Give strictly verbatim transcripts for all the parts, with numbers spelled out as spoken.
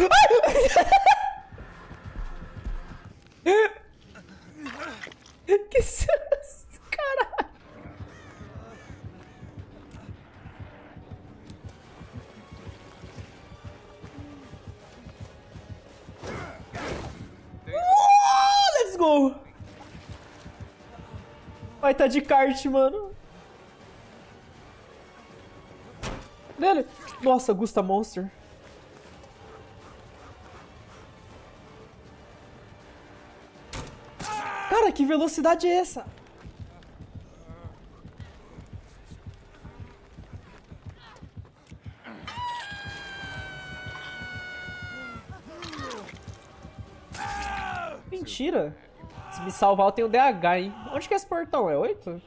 Que susto, caralho. Uh, let's go. Vai tá de kart, mano. Velho. Nossa, Gusta Monster. Cara, que velocidade é essa? Mentira. Se me salvar, eu tenho D H, hein? Onde que é esse portão? É oito?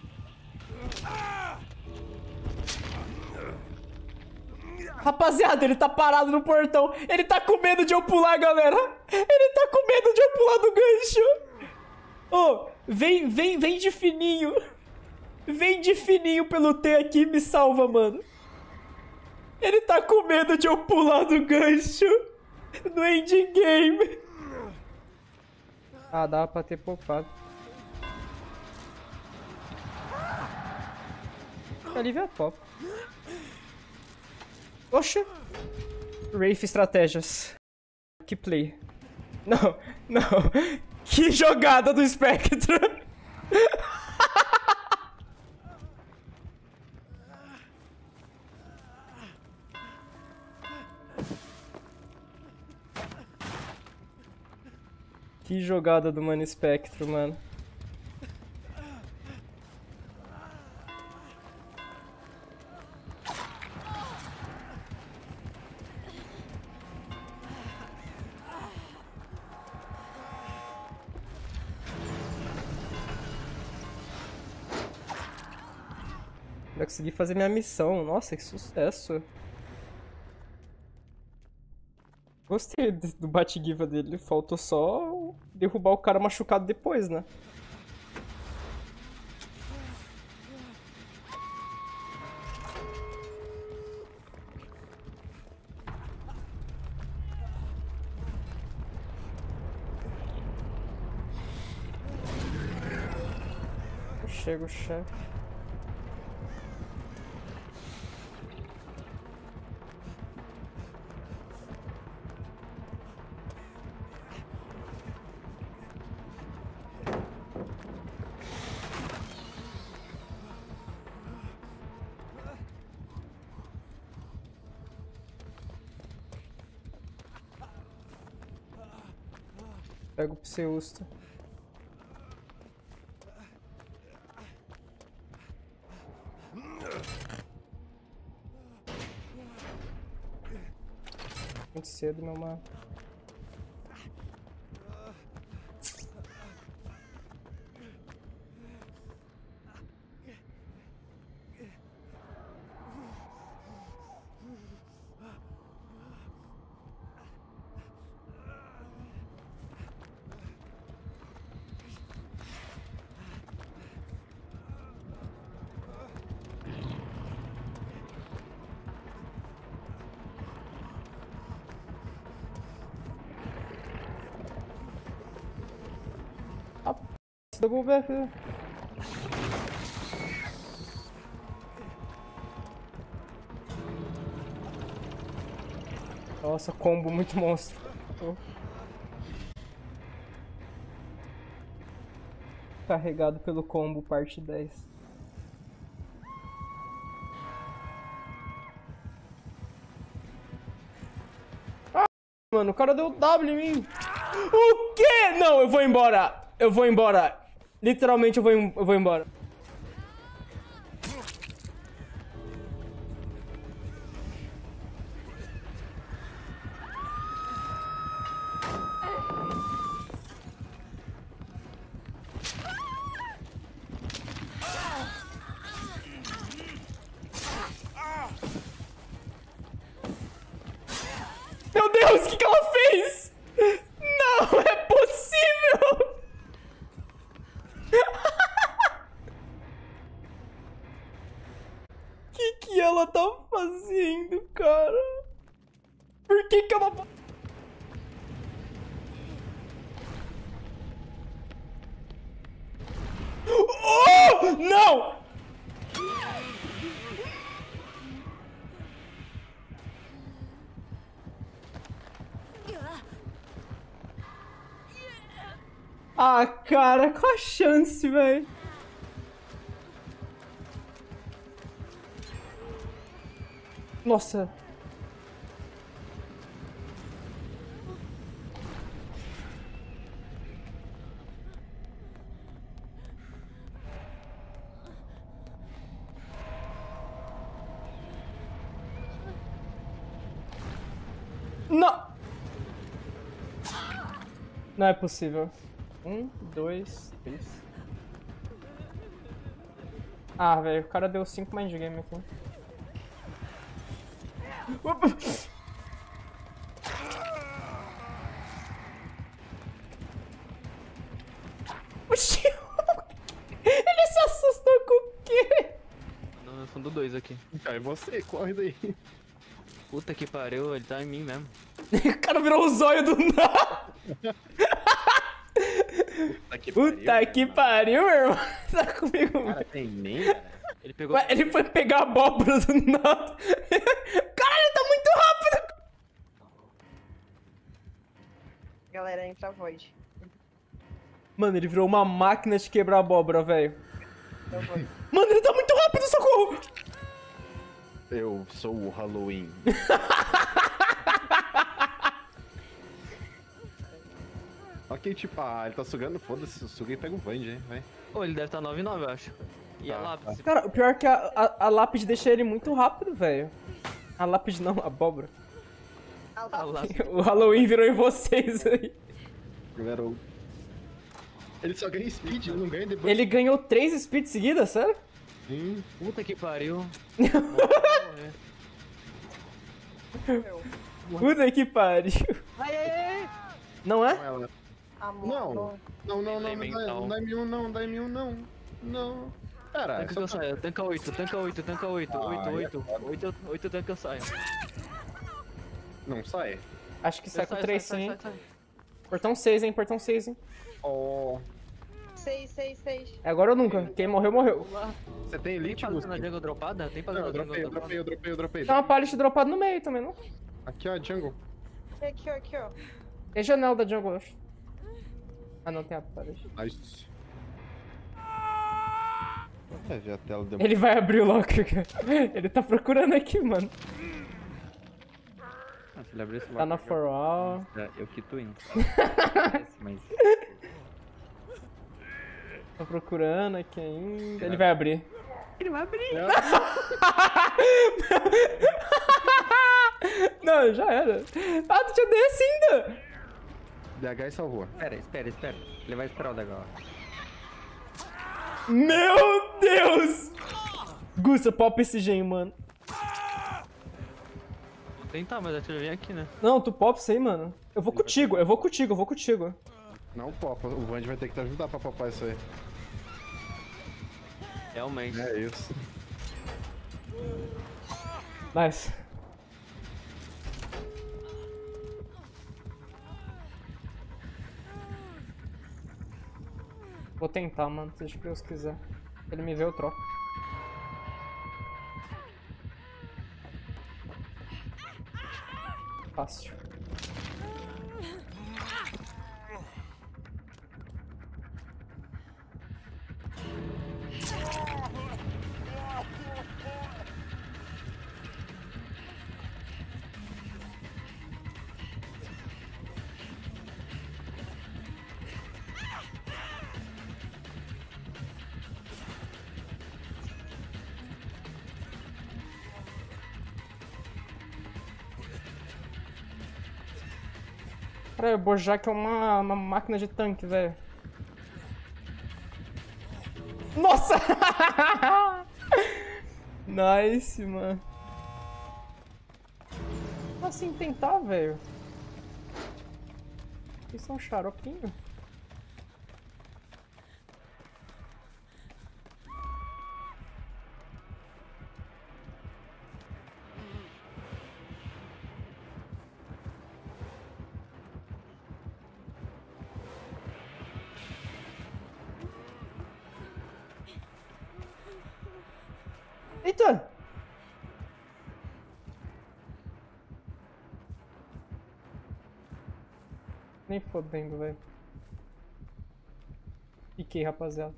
Rapaziada, ele tá parado no portão. Ele tá com medo de eu pular, galera. Ele tá com medo de eu pular do gancho. Ô, oh, vem, vem, vem de fininho. Vem de fininho pelo T aqui e me salva, mano. Ele tá com medo de eu pular do gancho no ending game. Ah, dava pra ter poupado. Alívio é top. Oxe. Wraith Estratégias. Que play. Não, não. Que jogada do Spectre. Que jogada do Mano Spectro, mano. Eu consegui fazer minha missão. Nossa, que sucesso. Gostei do bate-giva dele. Faltou só derrubar o cara machucado depois, né? Chega o chefe. Pega o Pseusto. Muito cedo, meu mano. Double back. Nossa, combo muito monstro. Oh. Carregado pelo combo, parte dez. Ah, mano, o cara deu W em mim. O quê? Não, eu vou embora. Eu vou embora. Literalmente eu vou, eu vou embora. Meu Deus, o que que ela fez? Não é possível! O que que ela tá fazendo, cara? Por que que ela... Ah, cara, qual a chance, velho? Nossa. Não! Não é possível. Um, dois, três. Ah, velho, o cara deu cinco mais de game aqui. Oxi! Ele se assustou com o quê? No fundo dois aqui. Cara, é você, corre daí. Puta que pariu, ele tá em mim mesmo. O cara virou o zóio do nada. Puta que Puta pariu, que mano. pariu, meu irmão. Tá comigo, Cara, velho. tem nem, cara. Ele pegou. Ué, ele foi pegar a abóbora do nada. Caralho, tá muito rápido. Galera, entra a Void. Mano, ele virou uma máquina de quebrar abóbora, velho. Entra a Void. Mano, ele tá muito rápido, socorro. Eu sou o Halloween. Ok, tipo, ah, ele tá sugando, foda-se, suga e pega o Vand, hein, vai. Pô, ele deve estar nove nove, eu acho. E a Tá, lápis. Cara, o pior é que a, a, a lápide deixa ele muito rápido, velho. A lápide não, a abóbora. Ah, A lá. lápis. O Halloween virou em vocês aí. Galera, o- ele só ganha speed, ele não ganha debuff. Ele ganhou três speeds seguidas, sério? Sim. Puta que pariu. Puta que pariu. Ai, ai, ai. Não é? Com ela. Amor, Não, não. não, não, não, Ele é não, dá- mental. não dá M um não, não dá M um não. Não. Pera, é Tanca que só eu saio, tanca oito, tanca oito, tanca oito, Ah, oito, aí oito, oito, oito, tanca eu saio. Não sai? Acho que sai Eu com saio, três saio, sim, saio, hein? saio, saio. Portão seis, hein? Portão seis, hein? Oh. Seis, seis, seis. É agora ou nunca. Quem morreu, morreu. Vamos lá. Você tem Tem elite, pallet Gusto? na jungle dropada? Tem pallet Não, eu na dropei, jungle eu dropei, dropada? eu dropei, eu dropei. Tem uma pallet dropada no meio também, não? Aqui, ó, jungle. Aqui, ó, aqui, ó. Tem janela da jungle, eu acho. Ah, não, tem a pallet. Nice. É, ver a tela deu... Ele vai abrir o locker, cara. Ele tá procurando aqui, mano. Ah, se ele abrir esse Tá na locker, for all. eu, eu quito indo. Mas Tá procurando aqui ainda. Ele vai abrir. ele vai abrir. Não, já era. Ah, tu tinha D S ainda. D H e salvou. Espera, espera, espera. Ele vai esperar o Dagal. Meu Deus! Gusta, pop esse gen, mano. Vou tentar, mas a tia vem aqui, né? Não, tu pop isso aí, mano. Eu vou contigo, eu vou contigo, eu vou contigo. Não popa, o Vand vai ter que te ajudar pra popar isso aí. Realmente. É isso. Nice. Vou tentar, mano, seja o que Deus quiser. Se ele me vê, eu troco. Fácil. Cara, o Bojack é uma, uma máquina de tanque, velho. Nossa! Nice, mano. Como assim tentar, velho? Isso é um xaropinho? Eita! Nem fodendo, velho. Fiquei, rapaziada.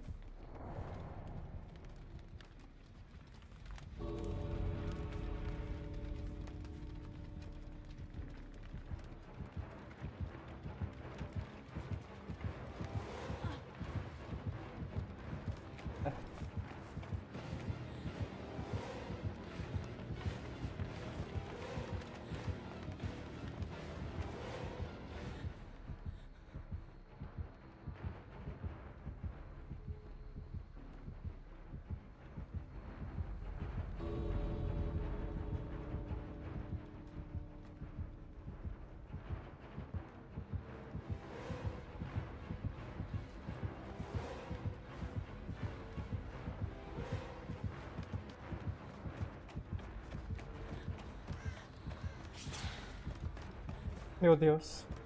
Meu Deus.